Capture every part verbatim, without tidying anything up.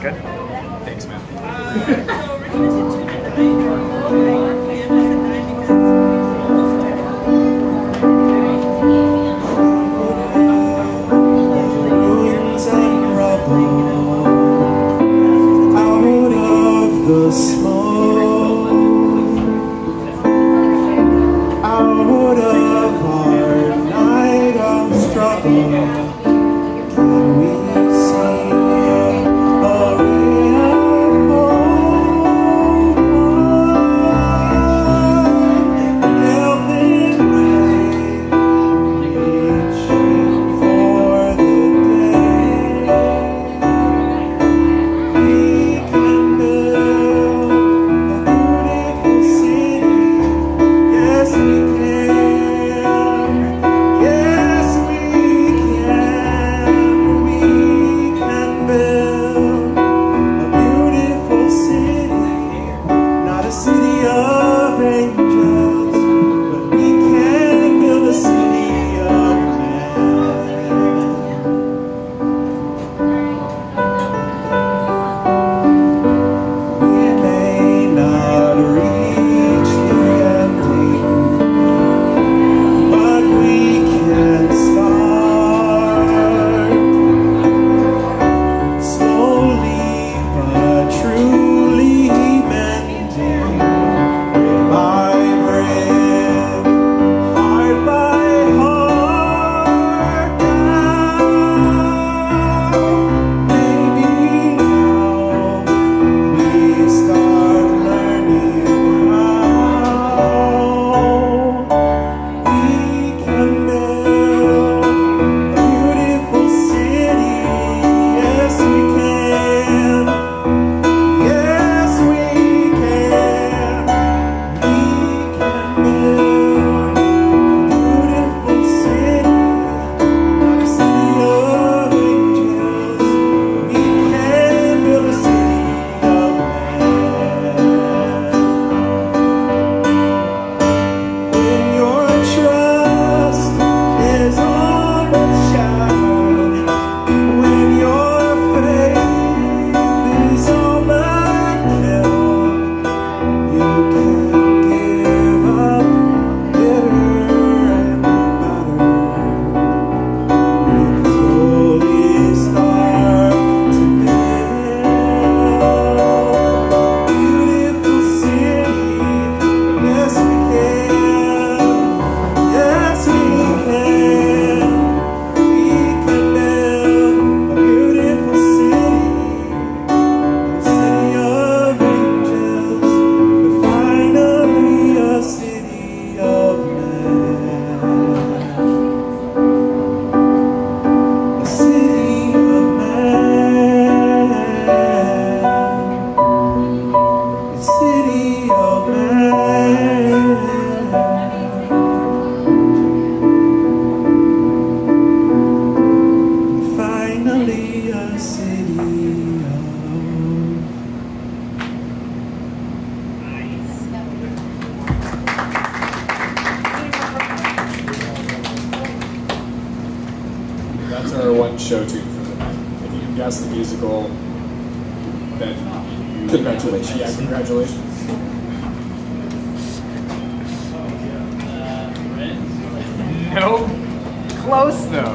Good? Thanks, man. The smoke out of our night of struggle, can we see a ray of hope? Health in rain, reaching for the day we can build a beautiful city. Yes, we can. Yes, we can. We can build a beautiful city. Not a city of angels, but we can build a city of men. We may not reach the ending, but we can start slowly but truly mending, brick by brick, heart by heart down. Maybe now we start learning how we can build a beautiful city. Yes, we can. Yes, we can. We can build a beautiful city. Not a city of angels. We can build a city of men. When your trust is unshackled, when your faith is overkill, you can give up bitter and better. We slowly start to build a beautiful city. Yes, we can. Yes, we can. We can build a beautiful city. A city of angels, but finally a city of men. A city of men. A city of men. Finally a city of That's our one show tune for the night. If you can guess the musical, then you... Congratulations. Yeah, congratulations. Nope. Close, though.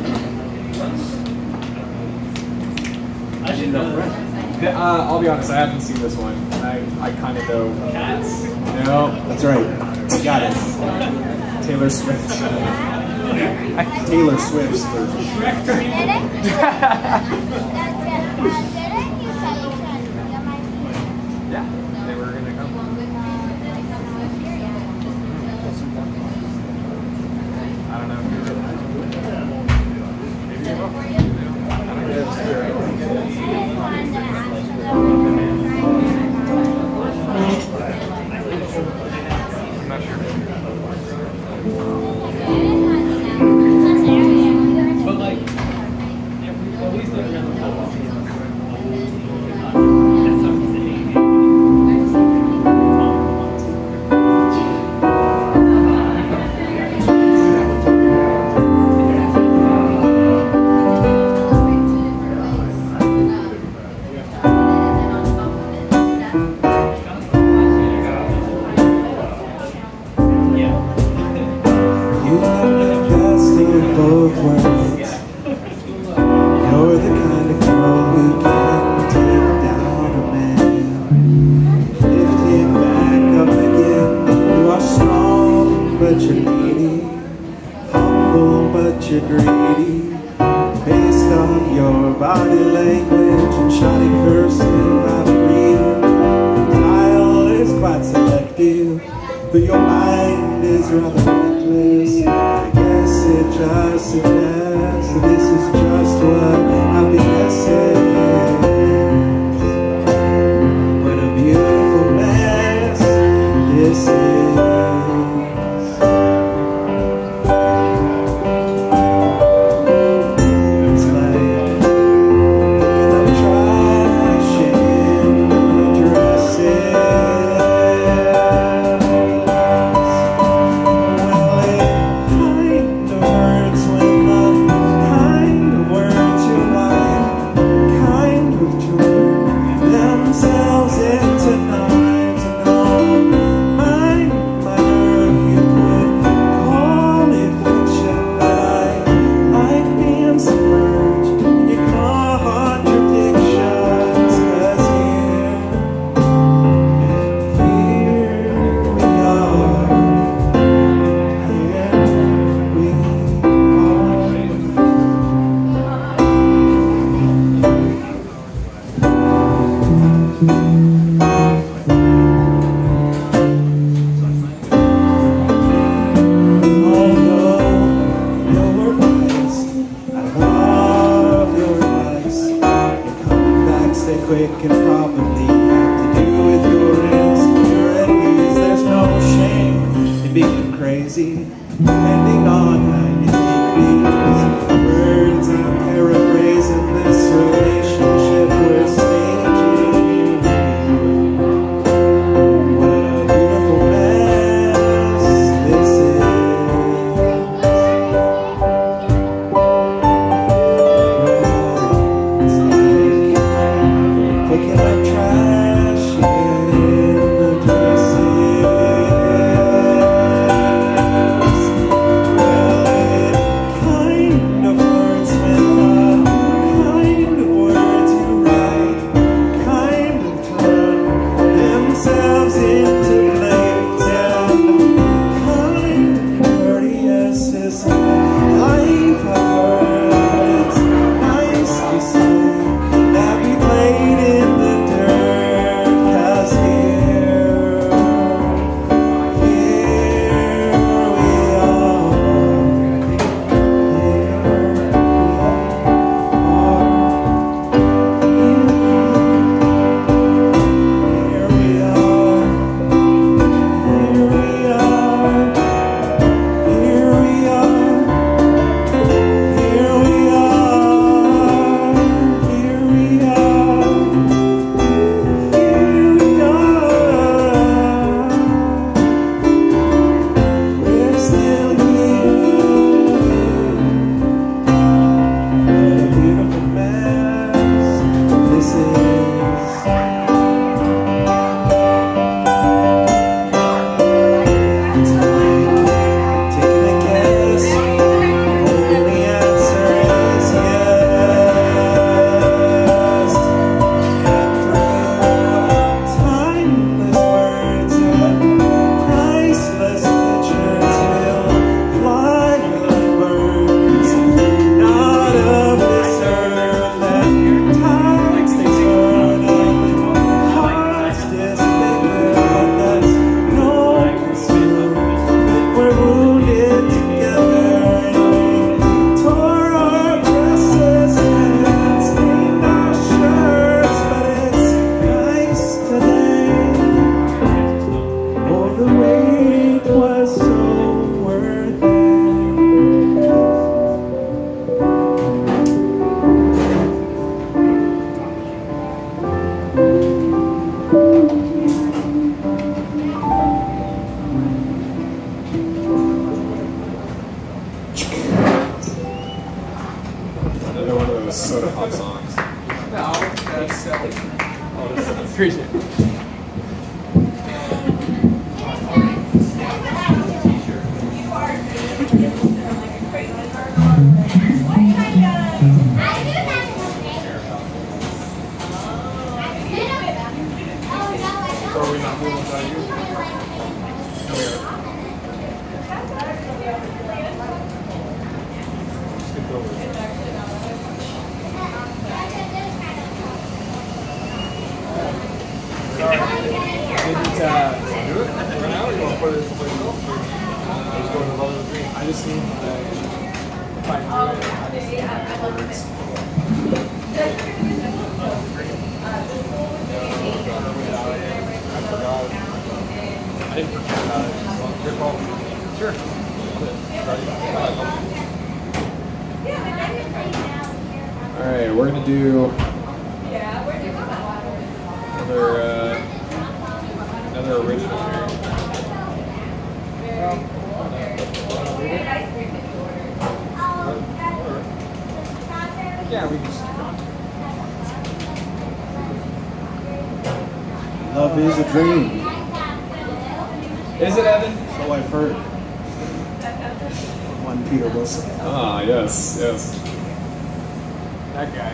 I should know. The- Uh, I'll be honest, I haven't seen this one. I, I kind of know. Cats? No. That's right. You got it. Taylor Swift. Taylor Swift's version. Yeah, they were gonna come. I don't know if you really. Maybe you will. I don't I'm not sure. But like, at least they're gonna your body language and shoddy cursive out of reading. Style is quite selective, but your mind is rather reckless. I guess it just suggests that this is just what happiness is. What a beautiful mess this is. Quick and probably have to do with your insecurities. There's no shame in being crazy, depending on how you take these words. I'm paraphrasing this relationship we're staging. What a beautiful mess this is. Picking up trash in the dresses. Well, it kind of hurts when the kind of words you write kind of turn themselves into blades, and kind of courteous is life I've heard. It's nice to say that we played in the dirt, 'cause here, here we are, here we are, here we are, here we are, here we are, here we are, here we are. We're still here. What a beautiful mess this is. It's like taking a guess. Only answer is yes. And through timeless words and priceless pictures will fly like birds, not of this earth, and times they turn and hearts disfigure, but that's no concern. We're wounded together, and we tore our dresses and stained our shirts, but it's nice today. Oh, the wait was so worth it. Another one of those soda pop songs. No, that's uh, appreciate it. So are we not moving without you? No, we are. Skipped over. uh, do it right now, or you want to put it someplace else? Or, uh, just go to the level three. I just need uh, if I do it, I just need the words. I forgot. I didn't forget about it. Your call. Sure. All right, we're gonna do another uh, another original here. Yeah, we can just. Love is a dream. Is it, Evan? So I've heard. One Peter Wilson. Ah, yes, yes. That guy.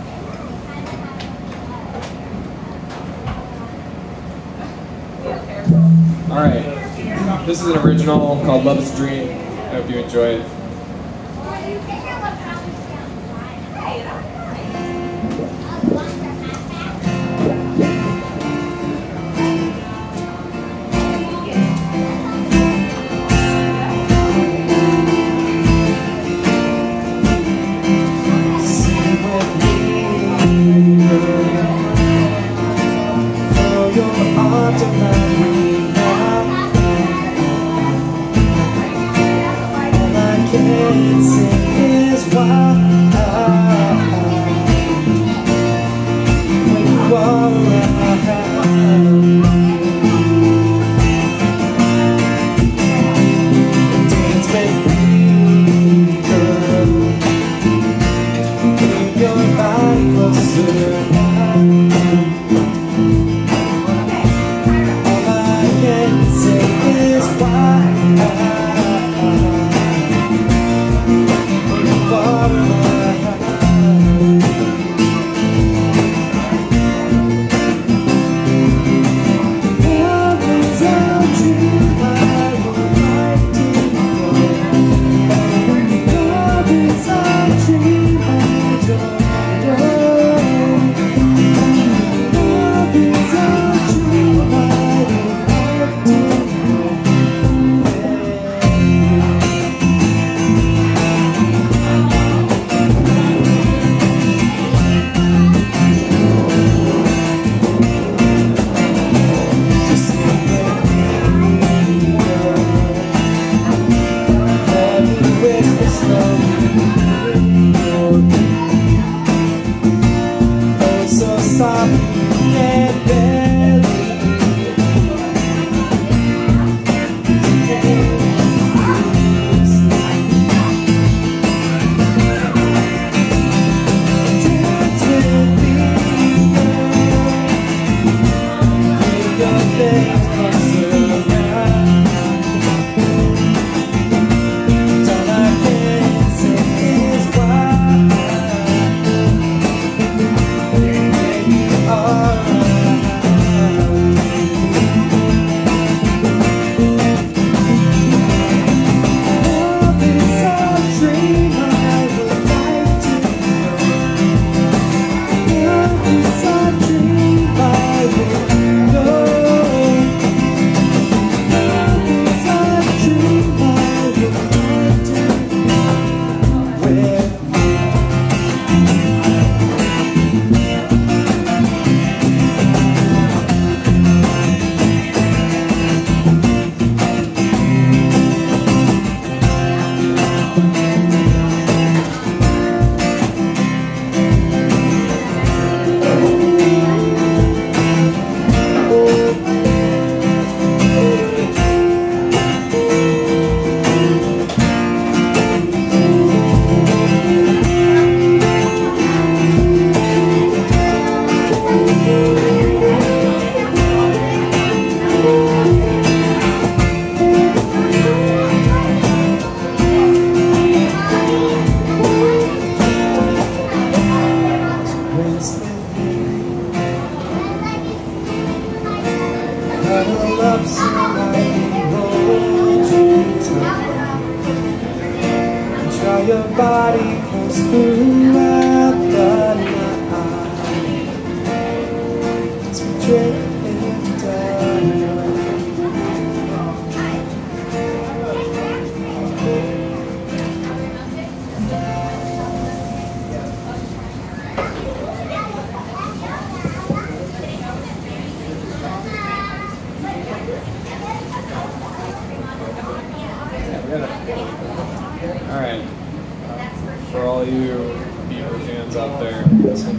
All right, this is an original called "Love Is a Dream." I hope you enjoy it. Oh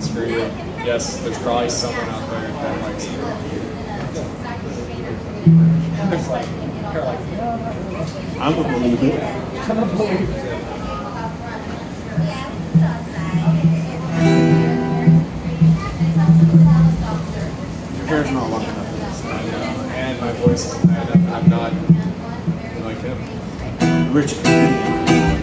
it's for you. Yes, there's probably someone out there that likes it. It's like, they're like, I'm gonna believe it. I'm gonna believe it. Your hair's not long enough for this. I know, and my voice is bad enough. I'm not like him. Rich comedian.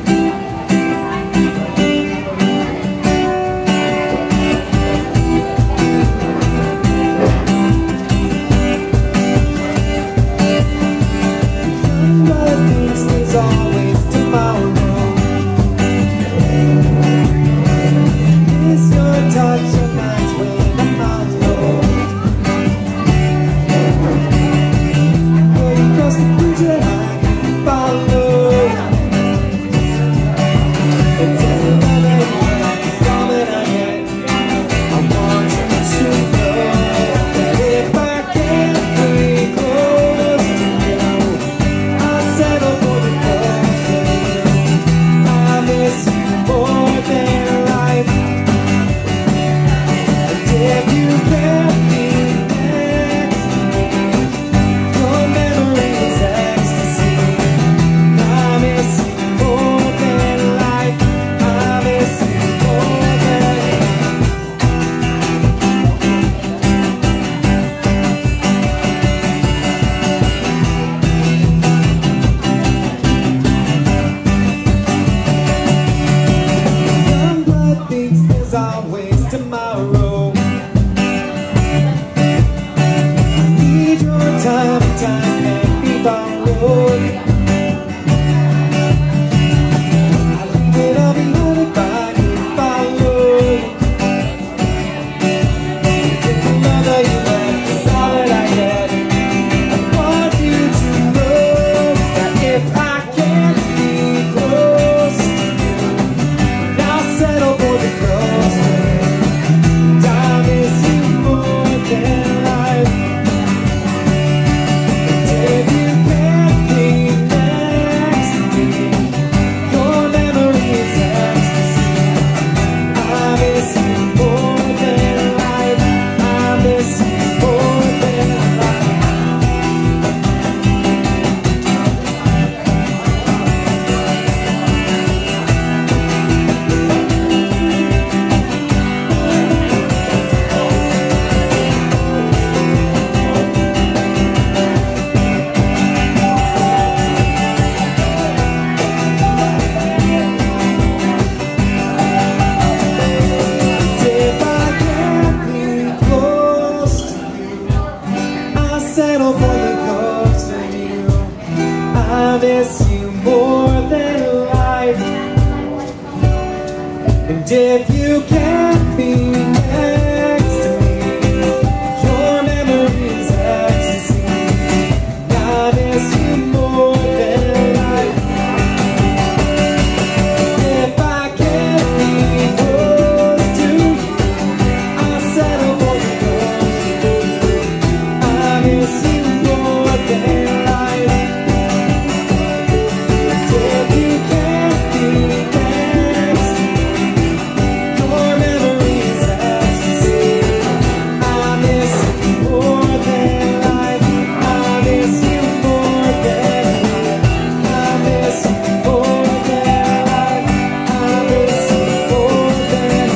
If you can't be next to me, your memory is ecstasy. I miss you more than life. If I can't be close to you, I'll settle for the ghost. I miss you more than life. If you can't be next to me, your memory is ecstasy. I miss you more than life. I miss you more than life. I miss you more than life. I miss you more than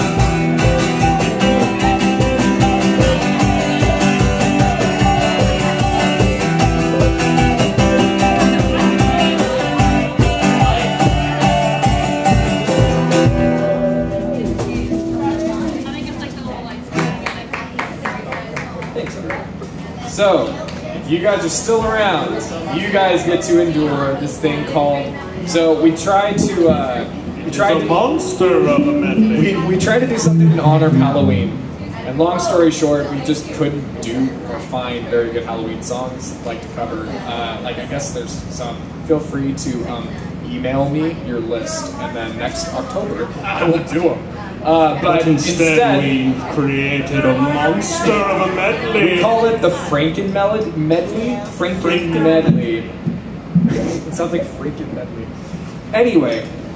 So, if you guys are still around, you guys get to endure this thing called. So we tried to. Uh, we tried It's a to. monster of a medley. We, we tried to do something in honor of Halloween. And long story short, we just couldn't do or find very good Halloween songs like to cover. Uh, like I guess there's some. Feel free to um, email me your list, and then next October I will do them. Uh, but But instead, instead, we've created a monster of a medley. we call it the Franken Melody Medley. Franken Franken- Medley. It sounds like Franken Medley. Anyway,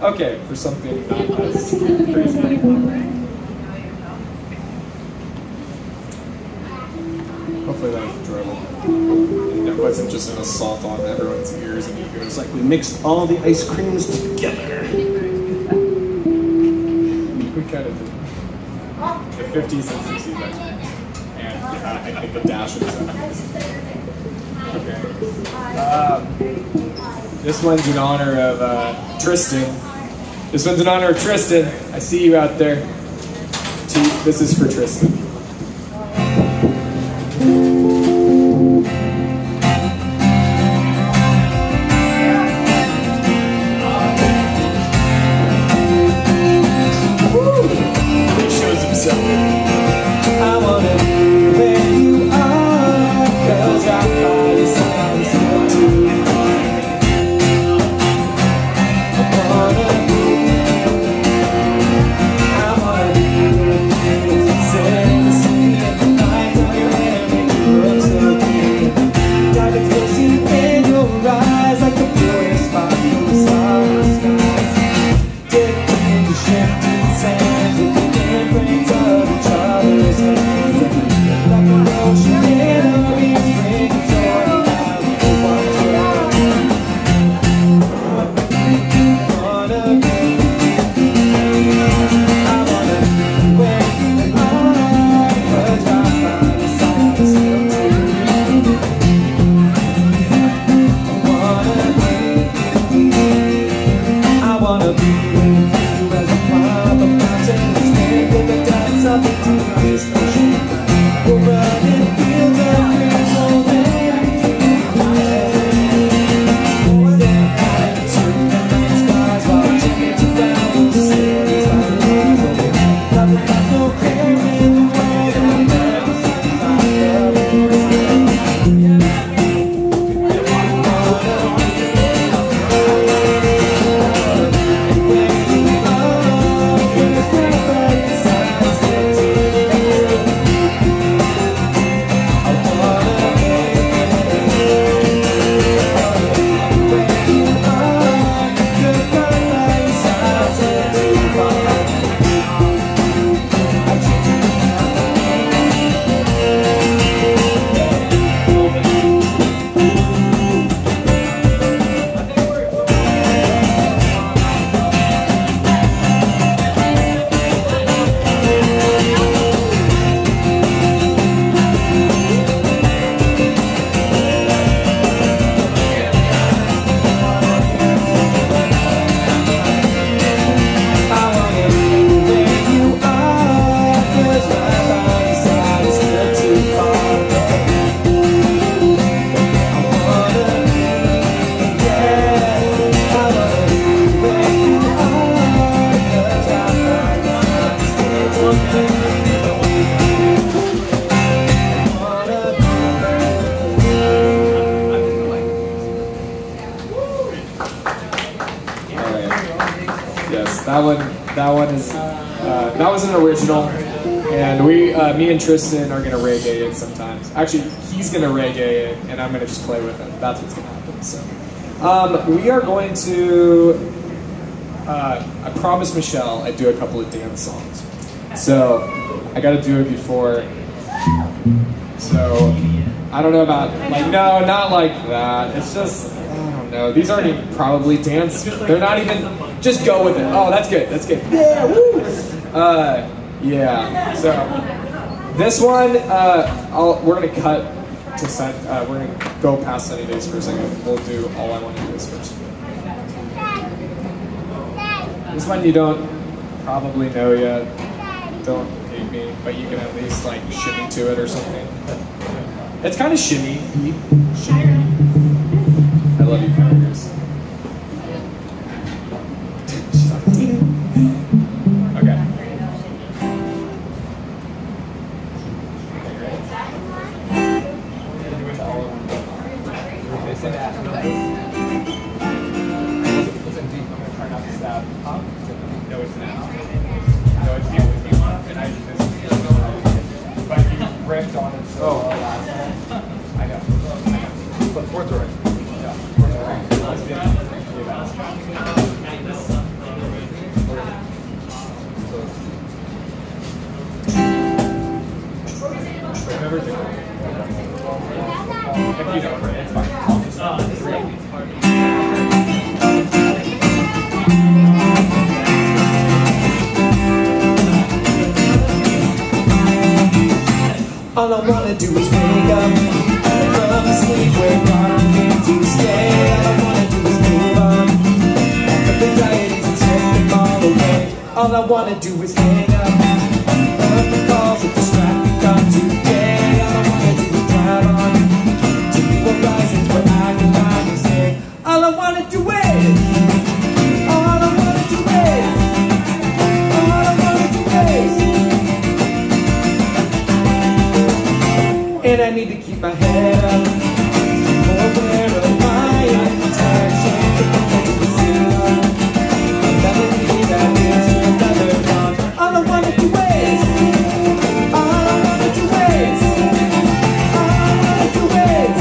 Okay, for something not as crazy. Hopefully that was enjoyable. And it wasn't just an assault on everyone's ears and egos. It's like we mixed all the ice creams together. We kind of did. The fifties and sixties ice creams. And uh, I think the dash of the seventies. Okay. Um, this one's in honor of uh, Tristan. This one's in honor of Tristan. I see you out there. This is for Tristan. That one, that one is, uh, that was an original, and we, uh, me and Tristan are gonna reggae it sometimes. Actually, he's gonna reggae it, and I'm gonna just play with it. That's what's gonna happen. So, um, we are going to. Uh, I promised Michelle I'd do a couple of dance songs, so I got to do it before. So I don't know about like no, not like that. It's just. No, these aren't even probably dance. They're not even. Just go with it. Oh, that's good. That's good. Yeah. Woo. Uh, yeah. So this one, uh, I'll, we're gonna cut to sun. Uh, we're gonna go past Sunny Days for a second. We'll do All I Want to Do Is First. This one you don't probably know yet. Don't hate me, but you can at least like shimmy to it or something. It's kind of shimmy. Shimmy. I love you, Congress. Okay. No, it's not. No, it's you. And I just, but you ripped on it so well last time. I know. I know. But fourth right. Yeah. Fourth right. whatever's it called. If you don't, it's fine. I'll just uh, read. All I wanna do is wake up from the sleep where God came to stay. All I wanna do is move on, pack up anxieties and take them all away. All I wanna do is hang up from the calls that distract me from today. All I wanna do is drive on to new horizons where I can finally stay. All I wanna do is, all I wanna do is, all I wanna do is. And I need to keep my head up, more aware of my intention. I'll never leave that is another one. All I wanna do is, all I wanna do is, all I wanna do is.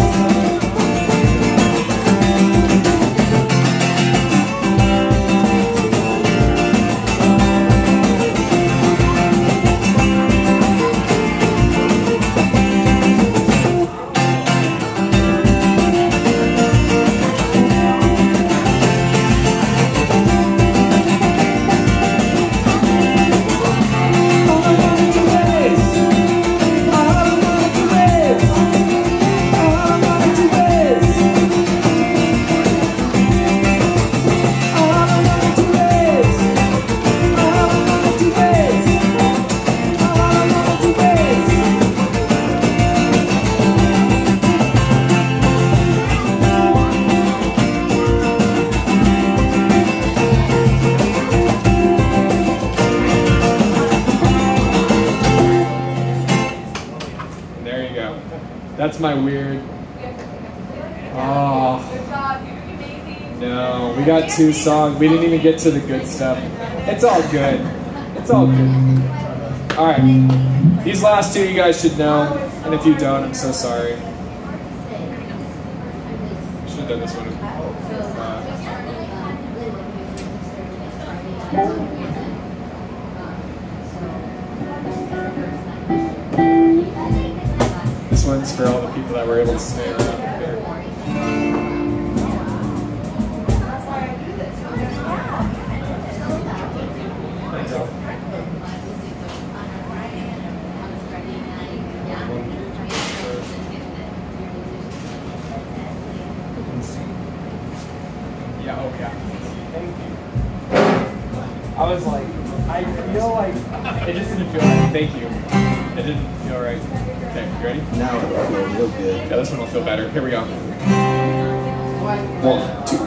That's my weird. Oh. No, we got two songs. We didn't even get to the good stuff. It's all good. It's all good. Alright. These last two you guys should know. And if you don't, I'm so sorry. Should have done this one. This one's for all the people that were able to stay around here. Yeah, oh yeah. Thank you. I was like, I feel like, it just didn't feel right. Thank you. It didn't feel right. Okay, you ready? Now it'll feel real good. Yeah, this one will feel better. Here we go. One, two.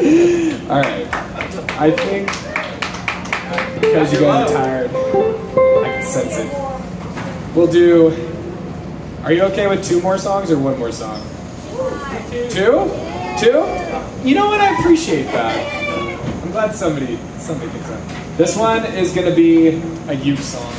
All right. I think because you guys are tired, I can sense it. We'll do. Are you okay with two more songs or one more song? Two? Two? You know what? I appreciate that. I'm glad somebody somebody thinks that. This one is gonna be a youth song.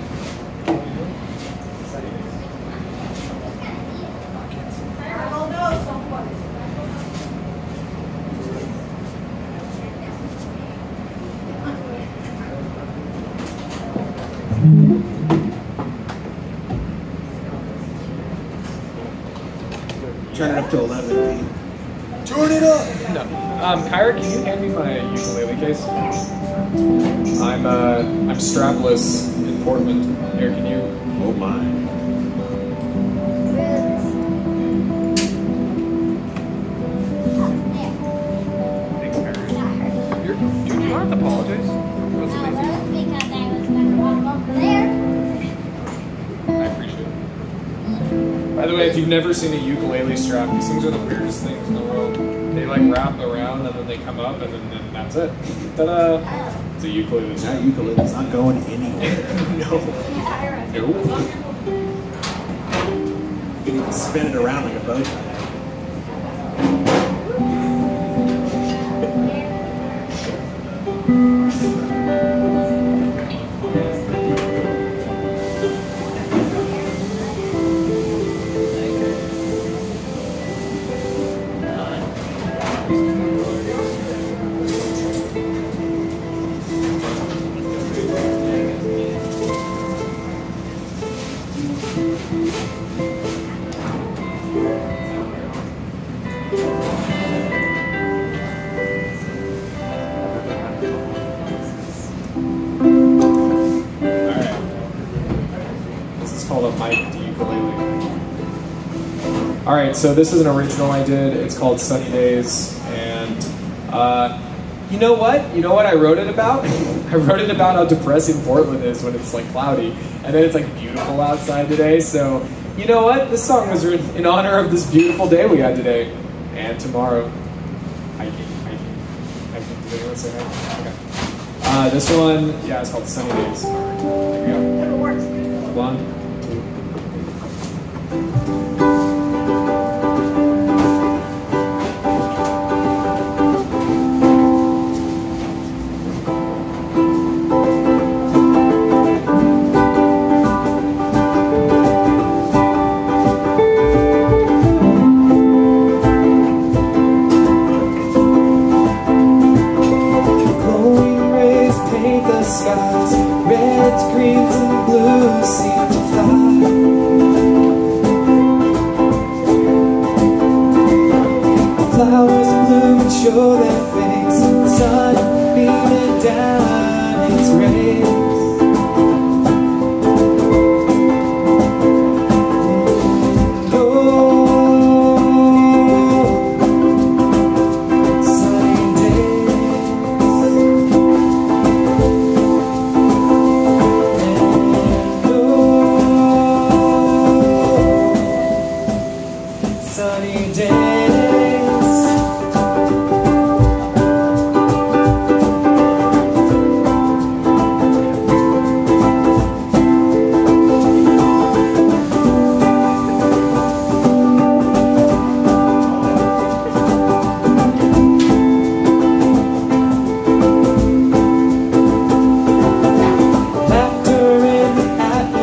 Turn it up to eleven, Pete. Turn it up! No. Um, Kyra, can you hand me my ukulele case? I'm uh, I'm strapless in Portland. Here, can you? Oh my. Thanks, Kyra. You're, dude, you don't have to apologize. That was amazing. Because I was going to walk over there. I appreciate it. By the way, if you've never seen a ukulele strap, these things are the weirdest things in the world. They like wrap around and then they come up and then, then that's it. Ta-da! It's a ukulele strap. That ukulele's not going anywhere. No. Nope. You can even spin it around like a bow tie. All right, so this is an original I did. It's called Sunny Days, and uh, you know what? You know what I wrote it about? I wrote it about how depressing Portland is when it's like cloudy, and then it's like beautiful outside today. So you know what? This song was written in honor of this beautiful day we had today, and tomorrow. Hiking, hiking, hiking. Did anyone say hiking? Okay. Uh, this one, yeah, it's called Sunny Days. All right, here we go. One.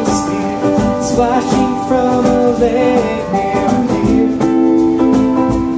Flashing from a lake near here.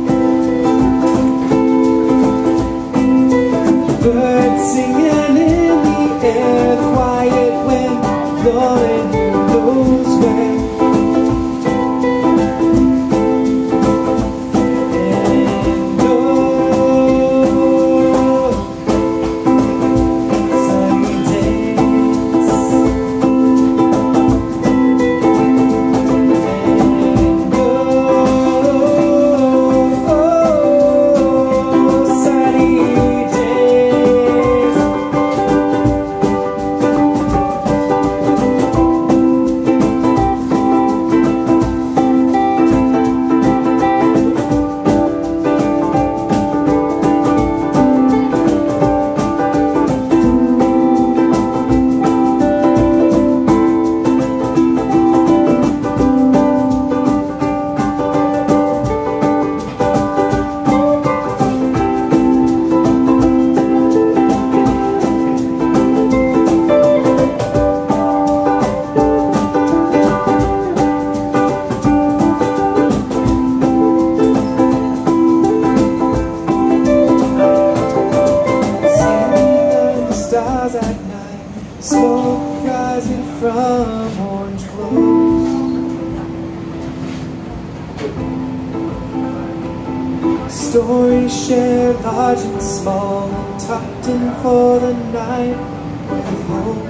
Stories shared large and small, tucked in for the night with hope.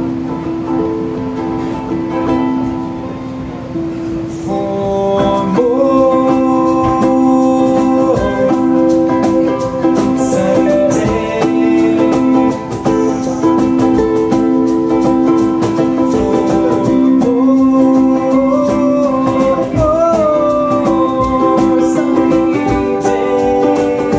For more sunny days. For more sunny days.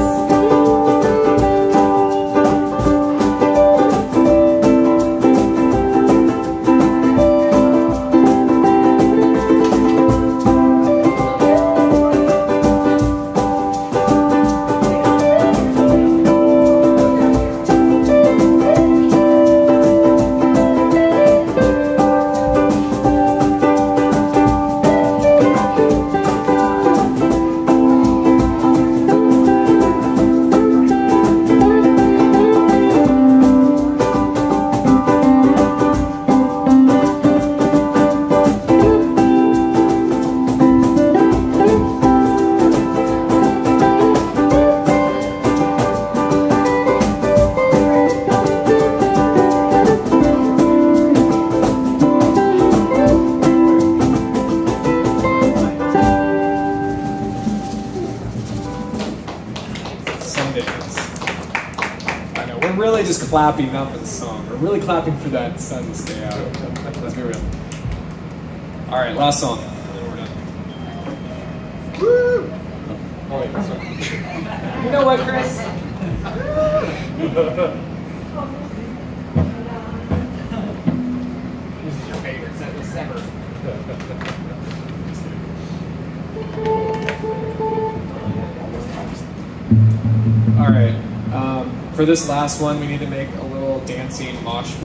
Sundays. I know, we're really just clapping up for the song. We're really clapping for that sun to stay out. Let's be real. Alright, last song. And then we're done. Woo! Oh, wait, sorry. You know what, Chris? This is your favorite sentence ever. All right. Um, for this last one, we need to make a little dancing mosh